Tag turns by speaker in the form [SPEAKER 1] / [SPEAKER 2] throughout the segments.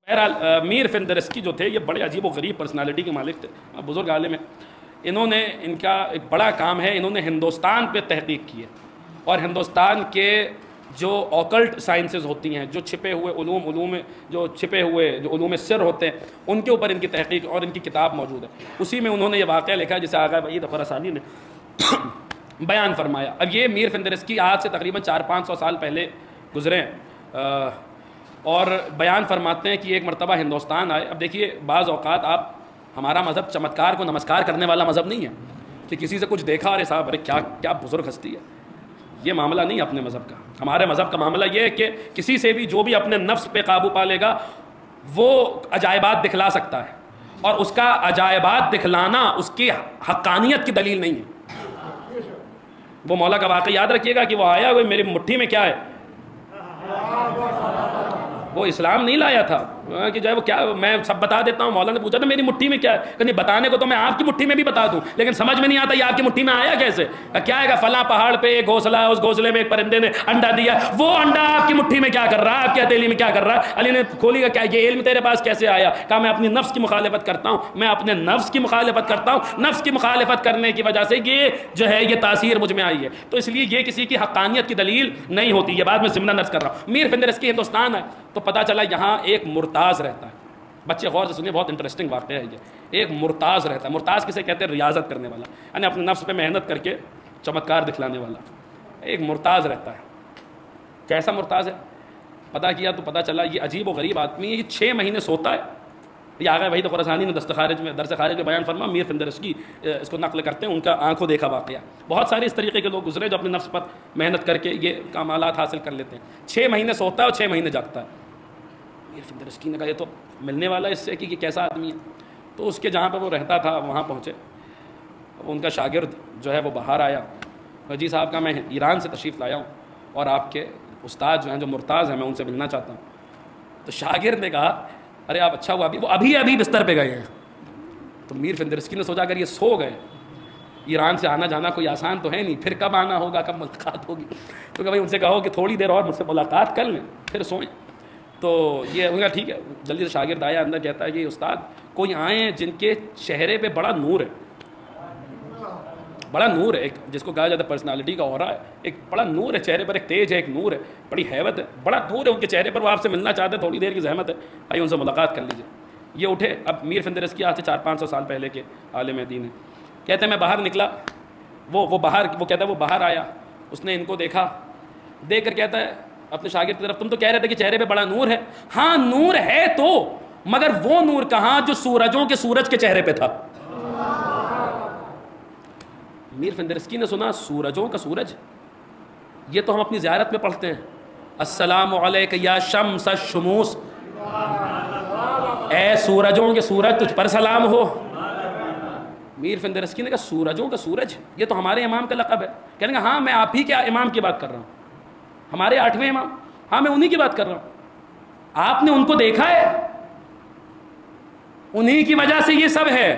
[SPEAKER 1] بہرحال میر فندرسکی جو تھے یہ بڑے عجیب و غریب پرسنالٹی کے مالک تھے، بزرگ عالم ہیں. انہوں نے ان کا ایک بڑا کام ہے، انہوں نے ہندوستان پہ تحقیق کی ہے اور ہندوستان کے جو اوکلٹ سائنسز ہوتی ہیں، جو چھپے ہوئے علوم جو چھپے ہوئے جو علوم سر ہوتے ہیں، ان کے اوپر ان کی تحقیق اور ان کی کتاب موجود ہے. اسی میں انہوں نے یہ واقعہ لکھا جسے آغا وحید خراسانی نے بیان فرمایا. اب یہ میر فندرسکی آج سے تقریباً 400-500 سال پہلے گزرے ہیں اور بیان فرماتے ہیں کہ ایک مرتبہ ہندوستان آئے. اب دیکھیے بعض اوقات ہمارا مذہب چمتکار کو نمسکار کرنے والا مذہب نہیں ہے کہ کسی سے کچھ دیکھا اور صاحب ارے کیا بزرگ ہستی ہے. یہ معاملہ نہیں ہے اپنے مذہب کا. ہمارے مذہب کا معاملہ یہ ہے کہ کسی سے بھی جو بھی اپنے نفس پہ قابو پا لے گا وہ عجائبات دکھلا سکتا ہے، اور اس کا عجائبات دکھلانا اس کی حقانیت کی دلیل نہیں ہے. وہ مولا کا واقعہ یاد رکھیے گا کہ وہ آیا وہ میری مٹھی میں کیا ہے، وہ اسلام نہیں لایا تھا کہ جو ہے وہ کیا، میں سب بتا دیتا ہوں. مولا نے پوچھا تھا میری مٹھی میں کیا ہے، کہ بتانے کو تو میں آپ کی مٹھی میں بھی بتا دوں لیکن سمجھ میں نہیں آتا یہ آپ کی مٹھی میں آیا کیسے. کیا ہے کہ فلاں پہاڑ پہ ایک گھونسلہ ہے، اس گھونسلے میں ایک پرندے نے انڈا دیا، وہ انڈا آپ کی مٹھی میں کیا کر رہا ہے، آپ کی ہتھیلی میں کیا کر رہا ہے. علی نے کھولی گا کیا یہ علم تیرے پاس کیسے آیا. کہا میں اپنی نفس کی مخالفت کرتا ہوں، میں اپنے نفس کی مخالفت کرتا ہوں، نفس کی مخالفت کرنے کی وجہ سے یہ جو ہے یہ تاثیر مجھ میں آئی ہے. تو اس لیے یہ کسی کی حقانیت کی دلیل نہیں ہوتی. یہ بات میں ضمن نرس کر رہا ہوں. میر فندرسکی ہندوستان ہے تو پتہ چلا یہاں ایک مرتاز رہتا ہے. بچے غور سے سنیے، بہت انٹرسٹنگ واقعہ ہے یہ. ایک مرتاز رہتا ہے. مرتاز کسے کہتے ہیں؟ ریاضت کرنے والا، یعنی اپنے نفس پہ محنت کر کے چمتکار دکھلانے والا. ایک مرتاز رہتا ہے. کیسا مرتاز ہے پتہ کیا تو پتہ چلا یہ عجیب و غریب آدمی ہے. یہ 6 مہینے سوتا ہے. یہ آغا وحید خراسانی نے درس خارج میں بیان فرما، میر فندرسکی اس کو نقل کرتے ہیں، ان کا آنکھوں دیکھا واقعہ. بہت سارے اس طریقے کے لوگ گزرے جو اپنے نفس پر محنت کر کے یہ کمالات حاصل کر لیتے ہیں. 6 مہینے سوتا ہے اور 6 مہینے جاگتا ہے. میر فندرسکی نے کہا یہ تو ملنے والا اس سے کہ یہ کیسا آدمی ہے. تو اس کے جہاں پہ وہ رہتا تھا وہاں پہنچے. ان کا شاگرد جو ہے وہ باہر آیا، جی صاحب کا میں ایران سے تشریف لایا ہوں اور آپ کے استاد جو ہیں جو مرتاز ہیں میں ان سے ملنا چاہتا ہوں. تو شاگرد نے کہا ارے آپ اچھا ہوا وہ ابھی بستر پہ گئے ہیں. تو میر فندرسکی نے سوچا اگر یہ سو گئے، ایران سے آنا جانا کوئی آسان تو ہے نہیں، پھر کب آنا ہوگا کب ملاقات ہوگی. تو کہ بھائی ان سے کہو کہ تھوڑی دیر اور مجھ سے ملاقات کر لیں پھر سوئیں. تو یہ ان کا ٹھیک ہے. جلدی سے شاگرد آیا اندر، کہتا ہے کہ استاد کوئی آئیں جن کے چہرے پہ بڑا نور ہے، بڑا نور ہے، ایک جس کو کہا جاتا ہے پرسنالٹی کا اورا ہے، ایک بڑا نور ہے چہرے پر، ایک تیج ہے، ایک نور ہے، بڑی حیبت ہے، بڑا نور ہے ان کے چہرے پر، وہ آپ سے ملنا چاہتے ہیں، تھوڑی دیر کی زحمت ہے، آئیے ان سے ملاقات کر لیجیے. یہ اٹھے. اب میر فندرسکی آج سے 400-500 سال پہلے کے عالم دین ہیں. کہتے ہیں میں باہر نکلا، وہ کہتا ہے وہ باہر آیا، اس نے ان کو دیکھا، دیکھ کر کہتا ہے اپنے شاگرد کی طرف تم تو کہہ رہے تھے کہ چہرے پہ بڑا نور ہے. ہاں نور ہے تو، مگر وہ نور کہاں جو سورجوں کے سورج کے چہرے پہ تھا. میر فندرسکی نے سنا سورجوں کا سورج، یہ تو ہم اپنی زیارت میں پڑھتے ہیں، السلام علیک یا شمس الشموس، اے سورجوں کے سورج تجھ پر سلام ہو. میر فندرسکی نے کہا سورجوں کا سورج یہ تو ہمارے امام کا لقب ہے. کہنے گا ہاں میں آپ ہی کے امام کی بات کر رہا ہوں، ہمارے 8ویں امام، ہاں میں انہی کی بات کر رہا ہوں. آپ نے ان کو دیکھا ہے، انہی کی وجہ سے یہ سب ہے.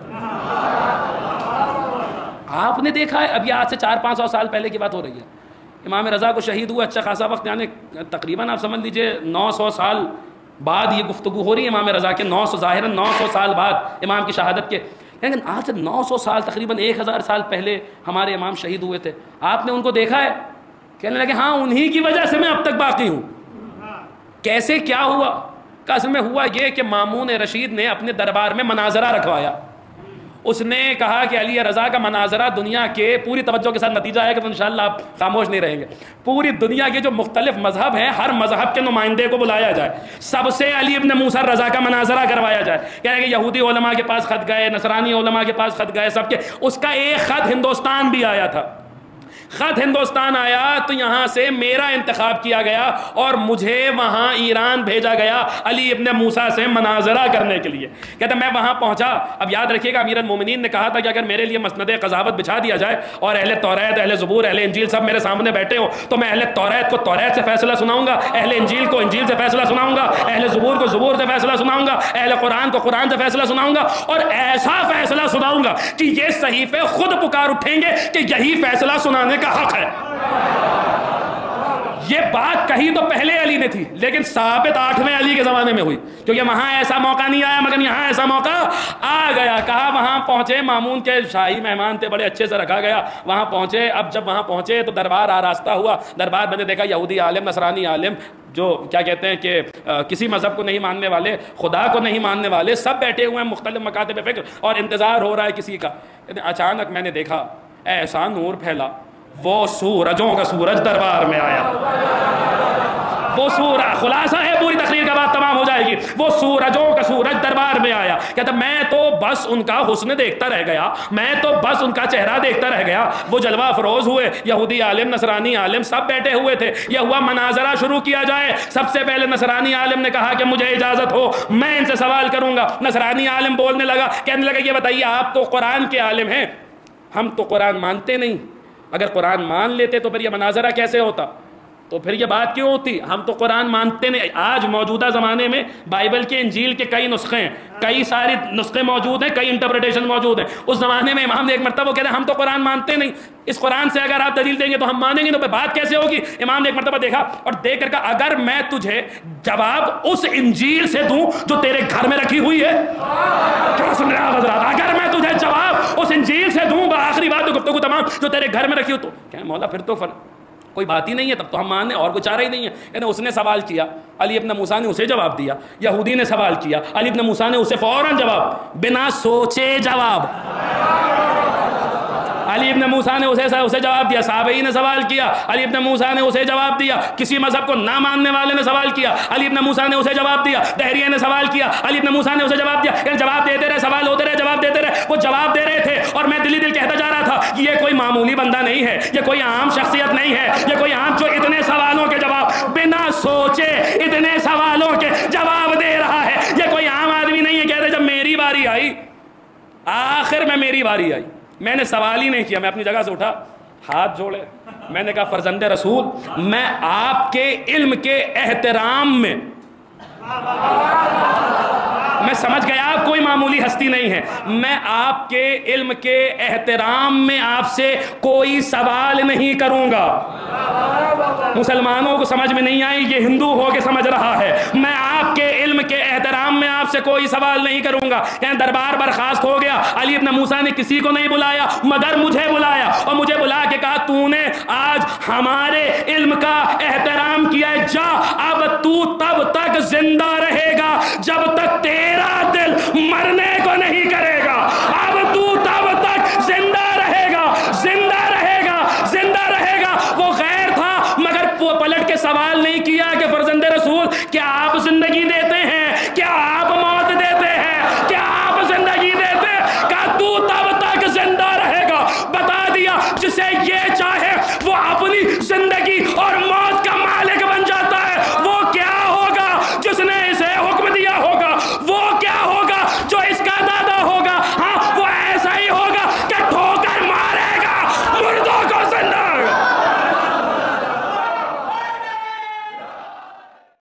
[SPEAKER 1] آپ نے دیکھا ہے. اب یہ آج سے 400-500 سال پہلے کی بات ہو رہی ہے. امام رضا کو شہید ہوا اچھا خاصا وقت، یعنی تقریباً آپ سمجھ لیجئے 900 سال بعد یہ گفتگو ہو رہی ہے امام رضا کے. 900 سال بعد امام کی شہادت کے. لیکن آج سے 900 سال تقریباً 1000 سال پہلے ہمارے امام شہید ہوئے تھے. آپ نے ان کو دیکھا ہے؟ کہنے لگے ہاں انہی کی وجہ سے میں اب تک باقی ہوں. کیسے کیا ہوا؟ کہ اصل میں ہوا یہ کہ مامون رشید نے اپنے دربار میں مناظرہ رکھوایا. اس نے کہا کہ علی رضا کا مناظرہ دنیا کے، پوری توجہ کے ساتھ نتیجہ ہے کہ انشاءاللہ آپ خاموش نہیں رہیں گے، پوری دنیا کے جو مختلف مذہب ہیں ہر مذہب کے نمائندے کو بلایا جائے، سب سے علی ابن موسیٰ رضا کا مناظرہ کروایا جائے. کہہ رہے کہ یہودی علماء کے پاس خط گئے، نصرانی علماء کے پاس خط گئے، سب کے. اس کا ایک خط ہندوستان بھی آیا تھا. خط ہندوستان آیا تو یہاں سے میرا انتخاب کیا گیا اور مجھے وہاں ایران بھیجا گیا علی ابن موسیٰ سے مناظرہ کرنے کے لیے. کہتا میں وہاں پہنچا. اب یاد رکھیے گا امیر المومنین نے کہا تھا کہ اگر میرے لیے مسند قضاوت بچھا دیا جائے اور اہل توریت، اہل زبور، اہل انجیل سب میرے سامنے بیٹھے ہوں تو میں اہل توریت کو توریت سے فیصلہ سناؤں گا، اہل انجیل کو انجیل سے فیصلہ سناؤں گا، اہل زبور کو زبور سے فیصلہ سناؤں گا، اہل قرآن کو قرآن سے فیصلہ سناؤں گا، اور ایسا فیصلہ سناؤں گا کہ یہ صحیفے خود پکار اٹھیں گے کہ یہی فیصلہ سنانے کا حق ہے. یہ بات کہی تو پہلے علی نے تھی، لیکن ثابت 8ویں علی کے زمانے میں ہوئی، کیونکہ وہاں ایسا موقع نہیں آیا مگر یہاں ایسا موقع آ گیا۔ کہا وہاں پہنچے، مامون کے شاہی مہمان تھے، بڑے اچھے سے رکھا گیا، وہاں پہنچے۔ اب جب وہاں پہنچے تو دربار آراستہ ہوا، دربار میں نے دیکھا یہودی عالم، نصرانی عالم، جو کیا کہتے ہیں کہ کسی مذہب کو نہیں ماننے والے، خدا کو نہیں ماننے والے، سب بیٹھے ہوئے ہیں مختلف مکاتب فکر، اور انتظار ہو رہا ہے کسی کا۔ اچانک میں نے دیکھا ایسا نور پھیلا، وہ سورجوں کا سورج دربار میں آیا۔ وہ سورج، خلاصہ ہے پوری تقریر کا بات تمام ہو جائے گی، وہ سورجوں کا سورج دربار میں آیا۔ کہتا میں تو بس ان کا حسن دیکھتا رہ گیا، میں تو بس ان کا چہرہ دیکھتا رہ گیا۔ وہ جلوہ افروز ہوئے، یہودی عالم، نصرانی عالم سب بیٹھے ہوئے تھے۔ یہ ہوا مناظرہ شروع کیا جائے۔ سب سے پہلے نصرانی عالم نے کہا کہ مجھے اجازت ہو، میں ان سے سوال کروں گا۔ نصرانی عالم بولنے لگا، کہنے لگا یہ بتائیے آپ تو قرآن کے عالم ہیں، ہم تو قرآن مانتے نہیں، اگر قرآن مان لیتے تو پھر یہ مناظرہ کیسے ہوتا، تو پھر یہ بات کیوں ہوتی؟ ہم تو قرآن مانتے نہیں۔ آج موجودہ زمانے میں بائبل کے انجیل کے کئی نسخے ہیں، کئی سارے نسخے موجود ہیں، کئی انٹرپریٹیشن موجود ہیں۔ اس زمانے میں امام نے ایک مرتبہ کہتے ہیں ہم تو قرآن مانتے نہیں، اس قرآن سے اگر آپ دلیل دیں گے تو ہم مانیں گے، تو بات کیسے ہوگی؟ امام نے ایک مرتبہ دیکھا اور دیکھ کر کہا اگر میں تجھے جواب اس انجیل سے دوں جو تیرے گھر میں رکھی ہوئی ہے، کیا سن رہے ہیں حضرات؟ اگر میں تجھے جواب اس انجیل سے دوں، آخری بات تو گفتگو تمام، جو تیرے گھر میں رکھی ہو، تو کیا مولا پھر تو کوئی بات ہی نہیں ہے، تب تو ہم ماننے اور کوئی چارہ ہی نہیں ہے۔ یعنی اس نے سوال کیا، علی ابن موسیٰ نے اسے جواب دیا، یہودی نے سوال کیا، علی ابن موسیٰ نے اسے فوراً جواب، بنا سوچے جواب۔ علی ابن موسیٰ نے اسے جواب دیا، صحابی نے سوال کیا، علی ابن موسیٰ نے اسے جواب دیا، کسی مذہب کو نہ ماننے والے نے سوال کیا، علی ابن موسیٰ نے اسے جواب دیا، دہریہ نے سوال کیا، علی ابن موسیٰ نے اسے جواب دیا۔ یعنی جواب دیتے رہے، سوال ہوتے رہے، جواب دیتے رہے، وہ جواب دے رہے تھے، اور میں دلی دل کہتا جا رہا تھا کہ یہ کوئی معمولی بندہ نہیں ہے، یہ کوئی عام شخصیت نہیں ہے، یہ کوئی عام جو اتنے سوالوں کے جواب بنا سوچے اتنے سوالوں کے جواب دے رہا ہے، یہ کوئی عام آدمی نہیں ہے۔ کہتے جب میری باری آئی، آخر میں میری باری آئی، میں نے سوال ہی نہیں کیا، میں اپنی جگہ سے اٹھا، ہاتھ جوڑے، میں نے کہا فرزند رسول، میں آپ کے علم کے احترام میں، میں سمجھ گیا آپ کوئی معمولی ہستی نہیں ہے، میں آپ کے علم کے احترام میں آپ سے کوئی سوال نہیں کروں گا۔ مسلمانوں کو سمجھ میں نہیں آئی، یہ ہندو ہو کے سمجھ رہا ہے، میں آپ کے علم کے احترام میں آپ سے کوئی سوال نہیں کروں گا۔ یعنی دربار برخاست ہو گیا، علی ابن موسیٰ نے کسی کو نہیں بلایا مگر مجھے بلایا، اور مجھے بلا کے کہا تو نے آج ہمارے علم کا احترام کیا ہے، جا اب تو تب تک زندہ رہے گا جب